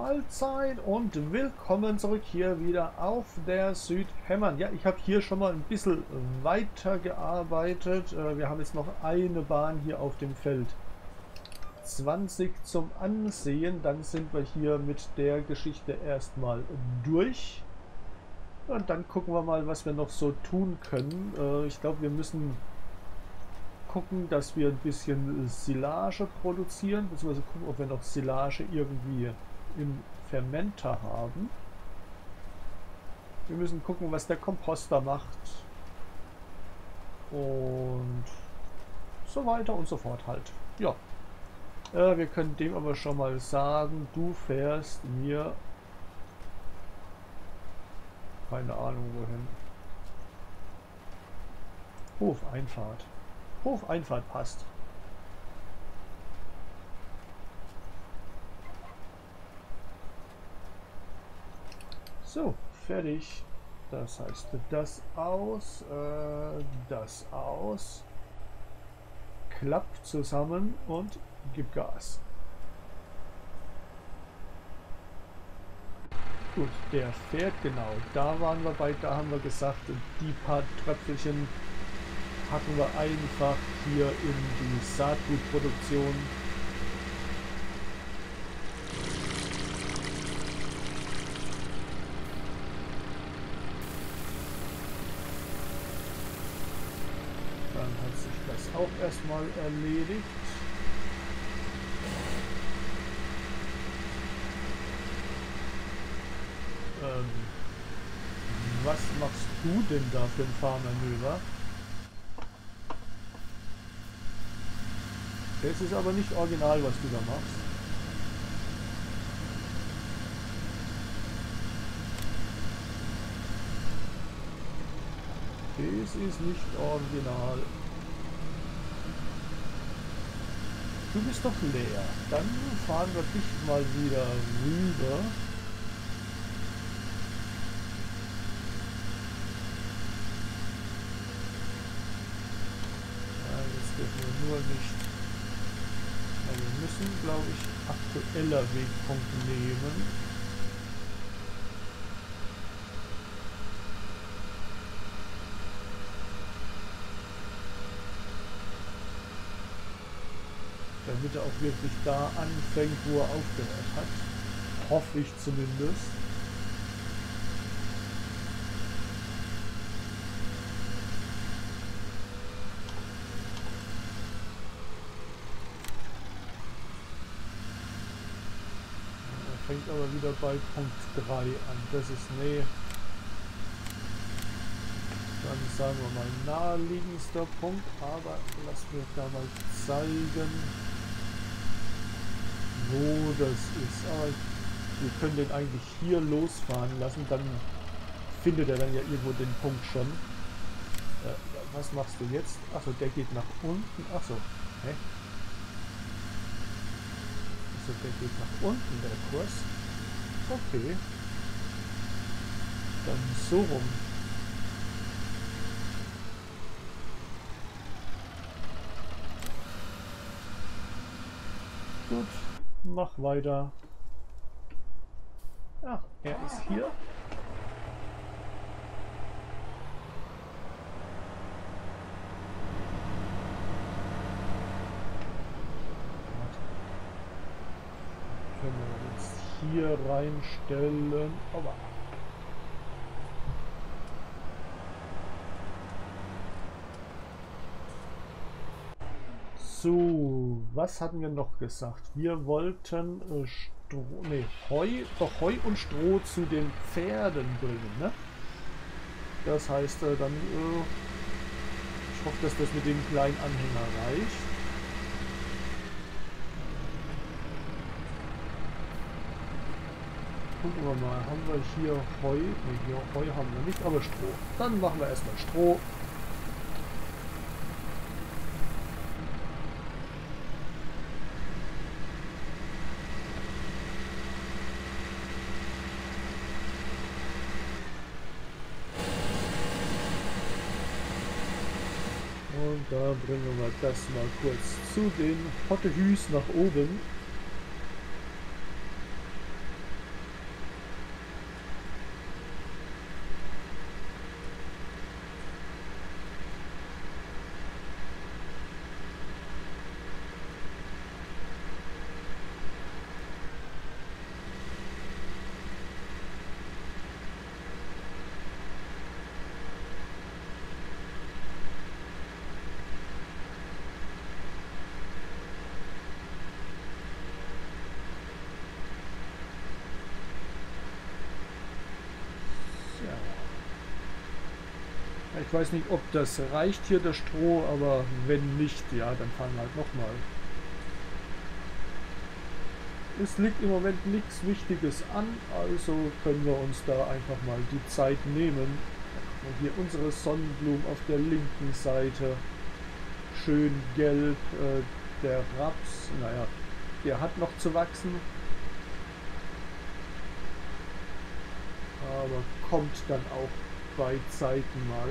Mahlzeit und willkommen zurück hier wieder auf der Südhämmern. Ja, ich habe hier schon mal ein bisschen weiter gearbeitet. Wir haben jetzt noch eine Bahn hier auf dem Feld. 20 zum Ansehen, dann sind wir hier mit der Geschichte erstmal durch. Und dann gucken wir mal, was wir noch so tun können. Ich glaube, wir müssen gucken, dass wir ein bisschen Silage produzieren, beziehungsweise gucken, ob wir noch Silage irgendwie im Fermenter haben. Wir müssen gucken, was der Komposter macht. Und so weiter und so fort halt. Ja. Wir können dem aber schon mal sagen, du fährst mir keine Ahnung wohin. Hofeinfahrt. Hofeinfahrt passt. So, fertig. Das heißt, das aus, das aus. Klappt zusammen und gib Gas. Gut, der fährt genau. Da waren wir bei, da haben wir gesagt, die paar Tröpfelchen packen wir einfach hier in die Saatgutproduktion. Dann hat sich das auch erstmal erledigt. Was machst du denn da für ein Fahrmanöver? Das ist aber nicht original, was du da machst. Das ist nicht original. Du bist doch leer. Dann fahren wir dich mal wieder rüber. Ja, jetzt dürfen wir nur nicht. Ja, wir müssen, glaube ich, aktueller Wegpunkt nehmen. Damit er auch wirklich da anfängt, wo er aufgehört hat. Hoffe ich zumindest. Er fängt aber wieder bei Punkt 3 an. Das ist, nee. Dann sagen wir mal naheliegendster Punkt, aber lass mir da mal zeigen, wo das ist. Aber wir können den eigentlich hier losfahren lassen, dann findet er dann ja irgendwo den Punkt schon. Was machst du jetzt? Achso, der geht nach unten. Achso, hä? Achso, der geht nach unten, der Kurs. Okay. Dann so rum. Gut, mach weiter. Ach, er ist hier. Können wir jetzt hier reinstellen. Aber so, was hatten wir noch gesagt? Wir wollten Stroh, nee, Heu, doch Heu und Stroh zu den Pferden bringen, ne? Das heißt dann, ich hoffe, dass das mit dem kleinen Anhänger reicht. Gucken wir mal, haben wir hier Heu? Ne, hier Heu haben wir nicht, aber Stroh. Dann machen wir erstmal Stroh. Und da bringen wir das mal kurz zu den Hottehüs nach oben. Ich weiß nicht, ob das reicht hier, das Stroh, aber wenn nicht, ja, dann fahren wir halt nochmal. Es liegt im Moment nichts Wichtiges an, also können wir uns da einfach mal die Zeit nehmen. Und hier unsere Sonnenblumen auf der linken Seite. Schön gelb. Der Raps, naja, der hat noch zu wachsen. Aber kommt dann auch bei Zeiten mal.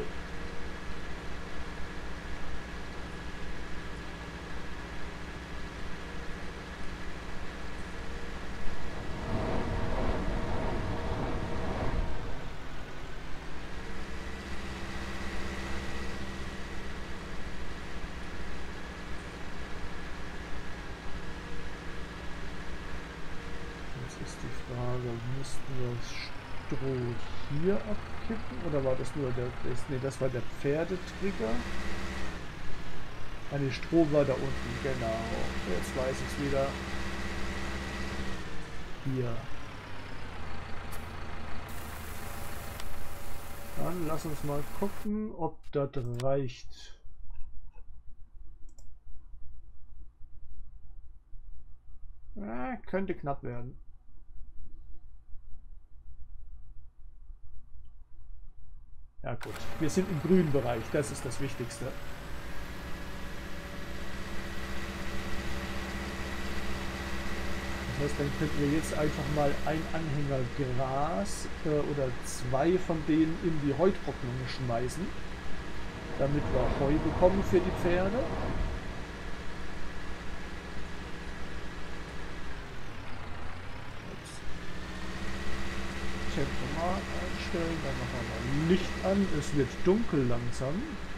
Müssten wir das Stroh hier abkippen? Oder war das nur der... Ne, das war der Pferdetrigger. Ah, ne, Stroh war da unten, genau. Jetzt weiß ich es wieder. Hier. Dann lass uns mal gucken, ob das reicht. Könnte knapp werden. Ja gut, wir sind im grünen Bereich, das ist das Wichtigste. Das heißt, dann könnten wir jetzt einfach mal ein Anhänger Gras oder zwei von denen in die Heutrocknung schmeißen, damit wir Heu bekommen für die Pferde. Tempomat einstellen, dann machen wir mal Licht an, es wird dunkel langsam.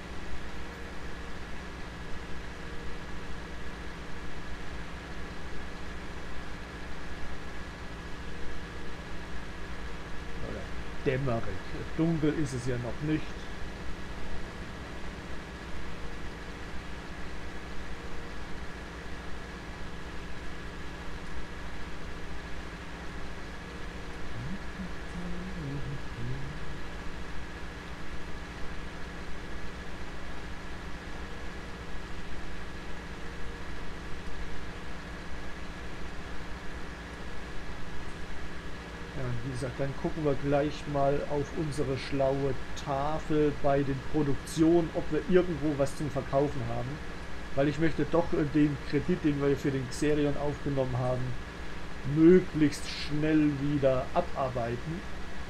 Oder dämmerig, dunkel ist es ja noch nicht. Wie gesagt, dann gucken wir gleich mal auf unsere schlaue Tafel bei den Produktionen, ob wir irgendwo was zum Verkaufen haben. Weil ich möchte doch den Kredit, den wir für den Xerion aufgenommen haben, möglichst schnell wieder abarbeiten.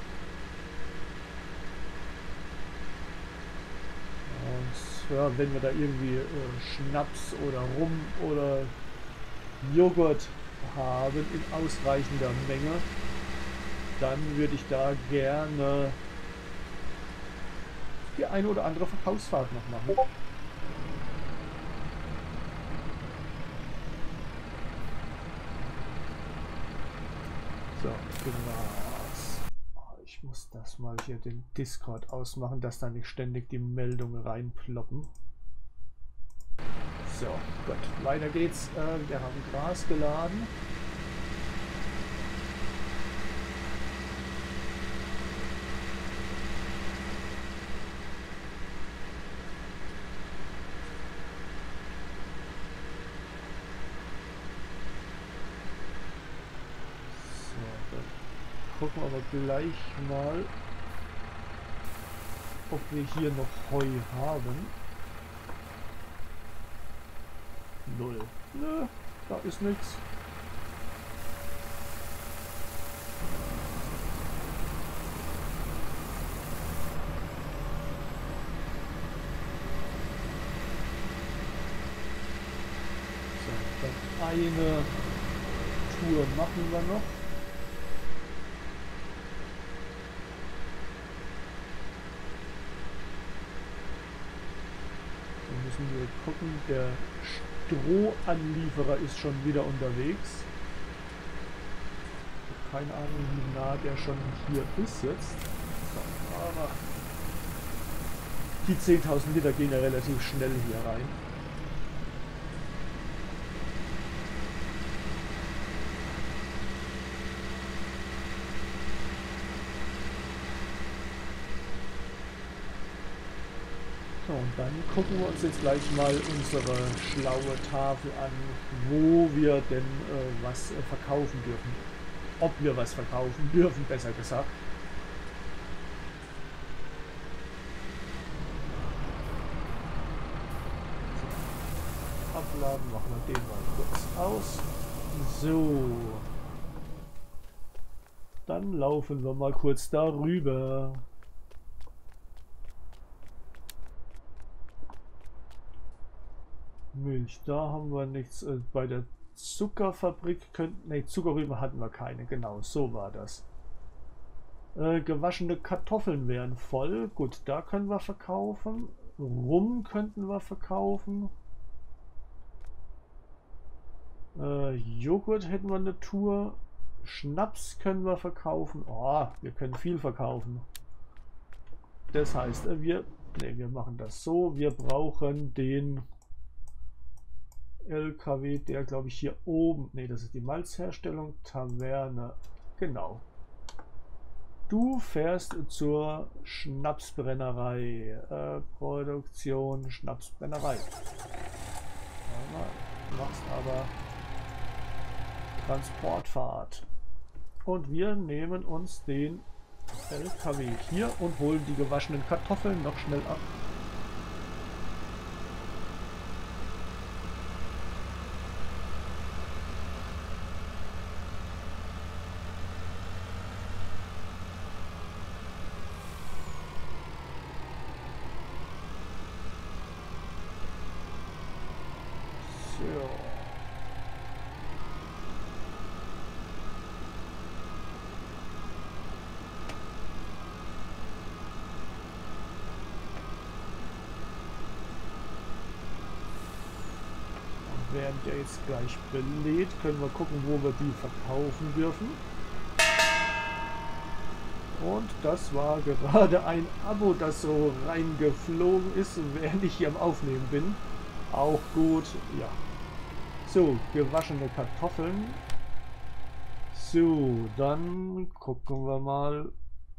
Und ja, wenn wir da irgendwie Schnaps oder Rum oder Joghurt haben in ausreichender Menge, dann würde ich da gerne die eine oder andere Verkaufsfahrt noch machen. So, Gras. Oh, ich muss das mal hier den Discord ausmachen, dass da nicht ständig die Meldungen reinploppen. So, gut, weiter geht's. Wir haben Gras geladen. Gucken wir aber gleich mal, ob wir hier noch Heu haben. 0. Nö, da ist nichts. So, dann eine Tour machen wir noch. Wir gucken, der Strohanlieferer ist schon wieder unterwegs. Keine Ahnung, wie nah der schon hier ist jetzt. So, aber die 10.000 Liter gehen ja relativ schnell hier rein. So, und dann gucken wir uns jetzt gleich mal unsere schlaue Tafel an, wo wir denn was verkaufen dürfen. Ob wir was verkaufen dürfen, besser gesagt. So, abladen, machen wir den mal kurz aus. So. Dann laufen wir mal kurz darüber. Milch, da haben wir nichts. Bei der Zuckerfabrik könnten. Ne, Zuckerrüben hatten wir keine. Genau, so war das. Gewaschene Kartoffeln wären voll. Gut, da können wir verkaufen. Rum könnten wir verkaufen. Joghurt hätten wir eine Tour. Schnaps können wir verkaufen. Oh, wir können viel verkaufen. Das heißt, wir machen das so. Wir brauchen den LKW, der glaube ich hier oben. Ne, das ist die Malzherstellung. Taverne. Genau. Du fährst zur Schnapsbrennerei. Produktion Schnapsbrennerei. Du machst aber Transportfahrt. Und wir nehmen uns den LKW hier und holen die gewaschenen Kartoffeln noch schnell ab. So. Während der jetzt gleich belädt, können wir gucken, wo wir die verkaufen dürfen. Und das war gerade ein Abo, das so reingeflogen ist, während ich hier am Aufnehmen bin. Auch gut, ja. So, gewaschene Kartoffeln. So, dann gucken wir mal.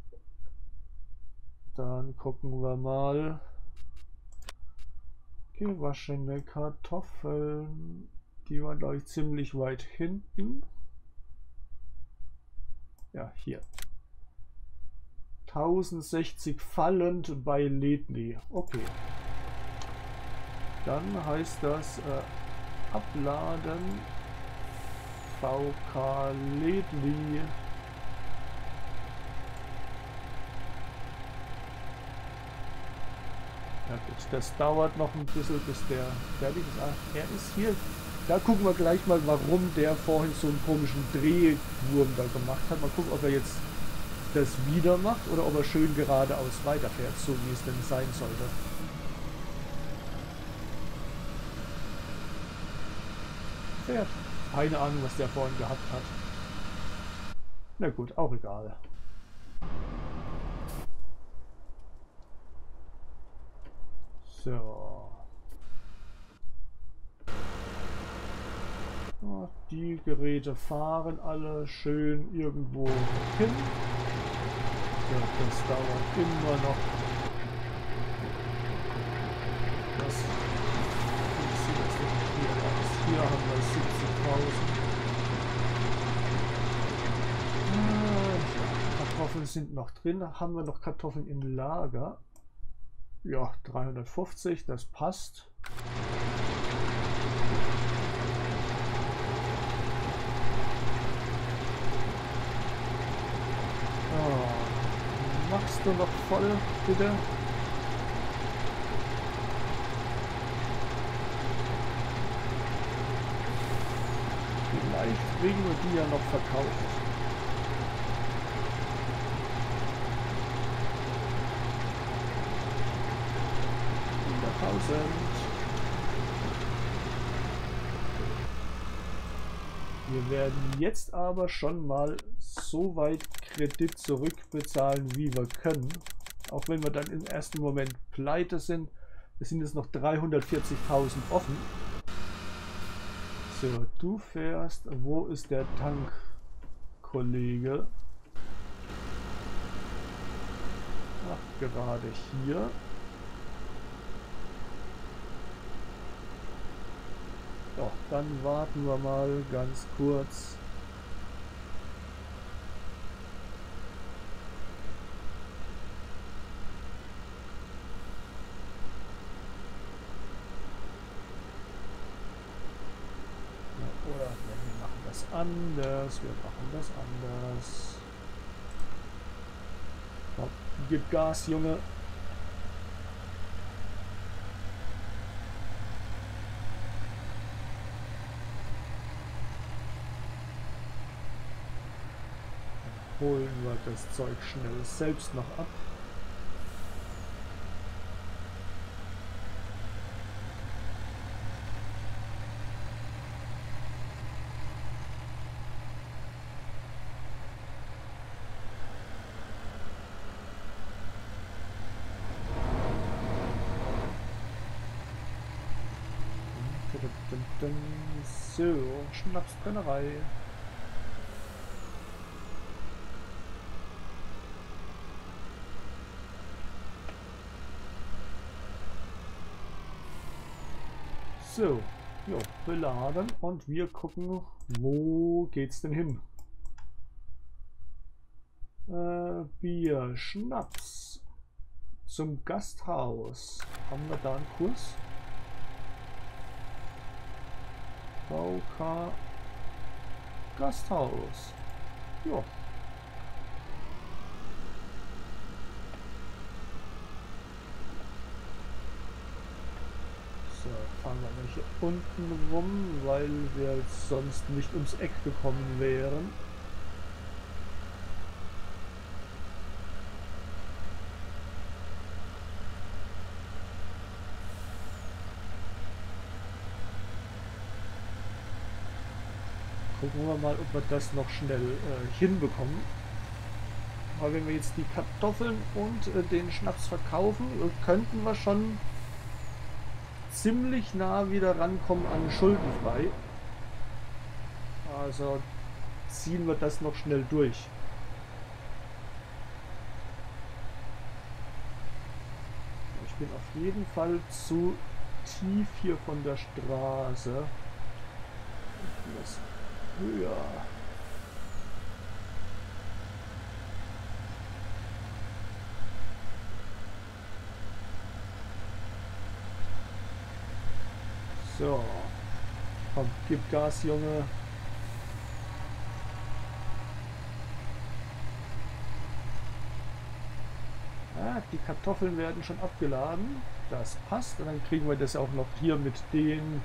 Gewaschene Kartoffeln. Die waren, glaube ich, ziemlich weit hinten. Ja, hier. 1060 fallend bei Ledley. Okay. Dann heißt das abladen. VK Ledley. Ja gut, das dauert noch ein bisschen, bis der fertig ist. Ah, er ist hier. Da gucken wir gleich mal, warum der vorhin so einen komischen Drehwurm da gemacht hat. Mal gucken, ob er jetzt das wieder macht oder ob er schön geradeaus weiterfährt, so wie es denn sein sollte. Fährt. Keine Ahnung, was der vorhin gehabt hat. Na gut, auch egal. So. Die Geräte fahren alle schön irgendwo hin. Ja, das dauert immer noch. Das sieht das denn hier aus. Hier haben wir 70.000. Kartoffeln sind noch drin. Haben wir noch Kartoffeln im Lager? Ja, 350, das passt. Machst du noch voll, bitte? Vielleicht kriegen wir die ja noch verkauft. 100.000. Wir werden jetzt aber schon mal so weit Kredit zurückbezahlen, wie wir können. Auch wenn wir dann im ersten Moment pleite sind. Es sind jetzt noch 340.000 offen. So, du fährst. Wo ist der Tank, Kollege? Ach, gerade hier. Doch, dann warten wir mal ganz kurz. Oder wir machen das anders. Wir machen das anders. Komm, gib Gas, Junge. Dann holen wir das Zeug schnell selbst noch ab. So, Schnapsbrennerei. So, jo, beladen und wir gucken, wo geht's denn hin? Bier, Schnaps zum Gasthaus. Haben wir da einen Kurs? VK Gasthaus. Ja. So, fahren wir mal hier unten rum, weil wir jetzt sonst nicht ums Eck gekommen wären. Gucken wir mal, ob wir das noch schnell hinbekommen. Aber wenn wir jetzt die Kartoffeln und den Schnaps verkaufen, könnten wir schon ziemlich nah wieder rankommen an schuldenfrei. Also ziehen wir das noch schnell durch. Ich bin auf jeden Fall zu tief hier von der Straße. Das höher. So. Komm, gib Gas, Junge. Ah, die Kartoffeln werden schon abgeladen. Das passt. Und dann kriegen wir das auch noch hier mit den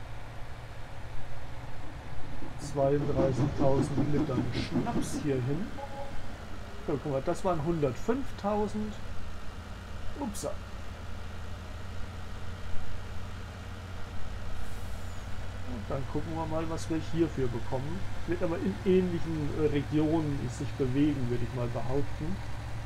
32.000 Litern Schnaps hier hin. So, guck mal, das waren 105.000. Upsa. Und dann gucken wir mal, was wir hierfür bekommen. Wird aber in ähnlichen Regionen sich bewegen, würde ich mal behaupten.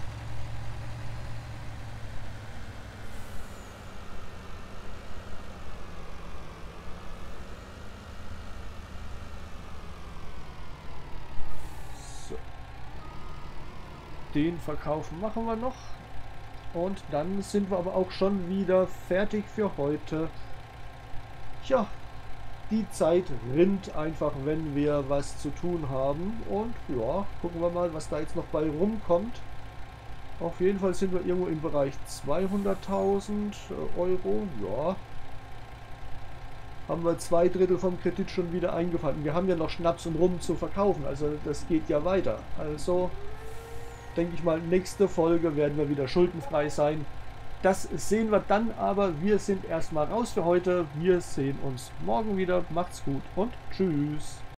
Den Verkauf machen wir noch und dann sind wir aber auch schon wieder fertig für heute. Ja, die Zeit rinnt einfach, wenn wir was zu tun haben und ja, gucken wir mal, was da jetzt noch bei rumkommt. Auf jeden Fall sind wir irgendwo im Bereich 200.000 Euro, ja. Haben wir 2/3 vom Kredit schon wieder eingefahren. Wir haben ja noch Schnaps und Rum zu verkaufen, also das geht ja weiter. Also denke ich mal, nächste Folge werden wir wieder schuldenfrei sein. Das sehen wir dann, aber wir sind erstmal raus für heute. Wir sehen uns morgen wieder. Macht's gut und tschüss.